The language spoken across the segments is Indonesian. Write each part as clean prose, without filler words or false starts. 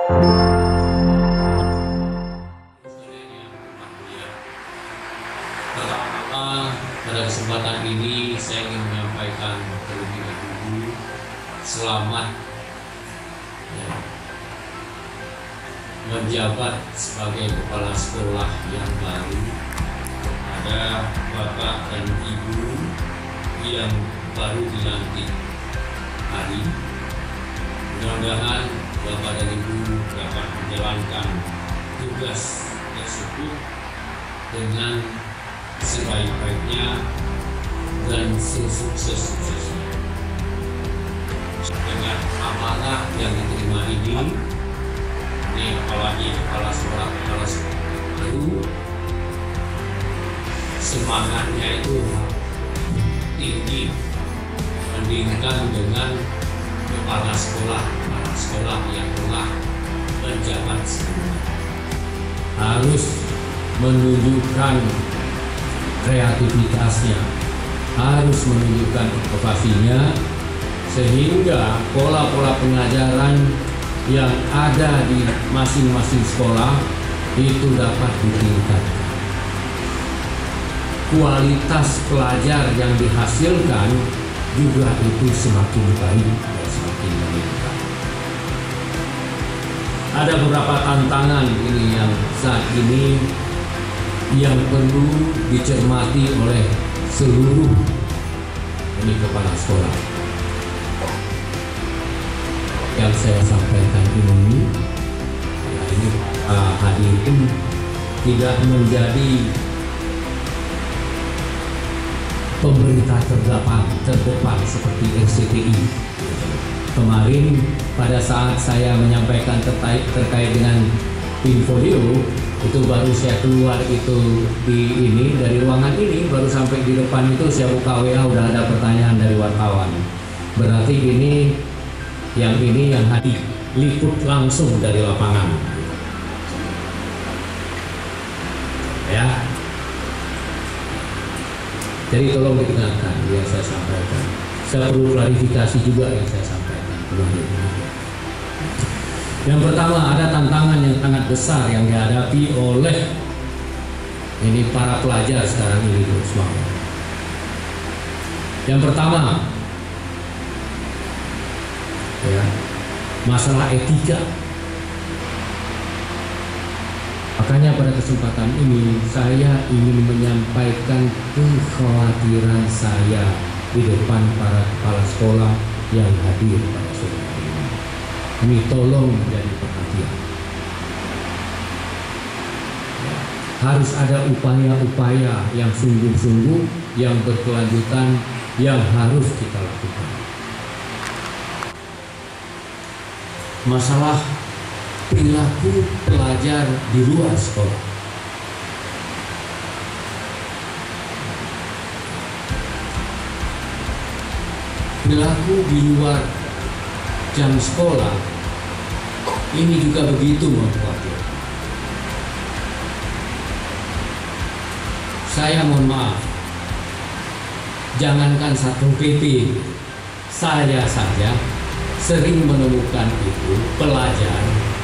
Pertama, pada kesempatan ini saya ingin menyampaikan terlebih dahulu selamat menjabat sebagai kepala sekolah yang baru pada Bapak dan Ibu yang baru dilantik hari. Mudah-mudahan Bapak dan Ibu dapat menjalankan tugas tersebut dengan sebaik-baiknya dan sesukses-suksesnya. Dengan amanah yang diterima ini apalagi kepala sekolah baru, semangatnya itu tinggi dibandingkan dengan kepala sekolah yang telah menjabat sebelumnya. Harus menunjukkan kreativitasnya, harus menunjukkan inovasinya, sehingga pola-pola pengajaran yang ada di masing-masing sekolah itu dapat ditingkatkan. Kualitas pelajar yang dihasilkan juga itu semakin baik dan semakin meningkat. Ada beberapa tantangan ini yang saat ini yang perlu dicermati oleh seluruh kepala sekolah. Yang saya sampaikan ini hadirin tidak menjadi pemerintah terdepan seperti RCTI. Kemarin pada saat saya menyampaikan terkait dengan Infolio, itu baru saya keluar itu dari ruangan ini, baru sampai di depan itu saya buka WA, udah ada pertanyaan dari wartawan. Berarti ini yang hadir liput langsung dari lapangan, ya. Jadi tolong didengarkan yang saya sampaikan. Saya perlu klarifikasi juga yang saya sampaikan. Yang pertama, ada tantangan yang sangat besar yang dihadapi oleh para pelajar sekarang ini, semua. Yang pertama, masalah etika. Makanya pada kesempatan ini saya ingin menyampaikan kekhawatiran saya di depan para kepala sekolah yang hadir pada sore hari ini. Ini tolong menjadi perhatian. Harus ada upaya-upaya yang sungguh-sungguh, yang berkelanjutan, yang harus kita lakukan. Masalah perilaku pelajar di luar sekolah. Perilaku di luar jam sekolah ini juga begitu mengkhawatirkan. Saya mohon maaf, jangankan Satpol PP, saya saja sering menemukan itu pelajar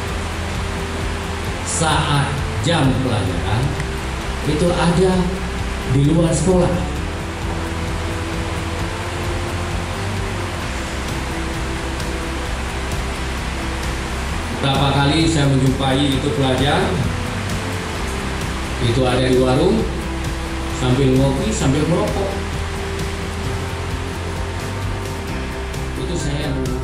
saat jam pelajaran itu ada di luar sekolah. Berapa kali saya menjumpai itu pelajar itu ada di warung sambil ngopi sambil merokok. Itu saya